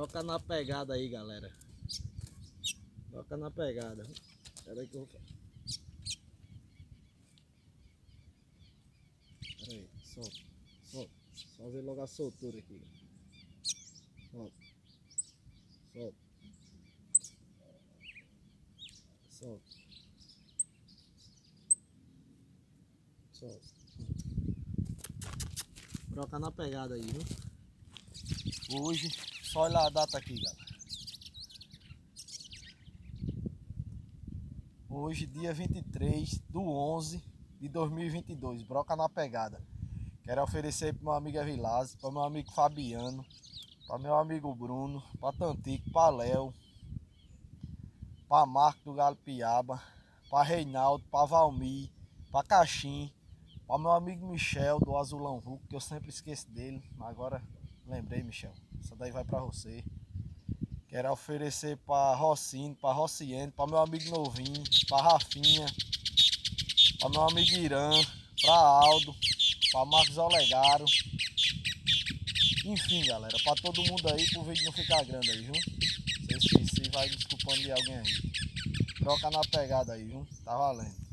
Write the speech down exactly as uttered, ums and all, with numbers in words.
Broca na pegada aí, galera. Broca na pegada. Espera aí que eu vou... Espera aí, solta, solta. Só ver logo a soltura aqui. Solta. Solta. Solta. Solta. Broca na pegada aí, viu? Hoje, só olha a data aqui, galera. Hoje, dia vinte e três do onze de dois mil e vinte e dois, broca na pegada. Quero oferecer para meu amigo Evilásio, para meu amigo Fabiano, para meu amigo Bruno, para Tantico, para Léo, para Marco do Galo Piaba, para Reinaldo, para Valmir, para Caxim, para meu amigo Michel do Azulão Hulk, que eu sempre esqueço dele, agora lembrei, Michel, essa daí vai para você. Quero oferecer para Rocinho, para Rociene, para meu amigo Novinho, para Rafinha, para meu amigo Irã, para Aldo, para Marcos Olegaro. Enfim, galera, para todo mundo aí, pro vídeo não ficar grande aí, viu? Se eu esqueci, vai desculpando de alguém aí. Troca na pegada aí, viu? Tá valendo.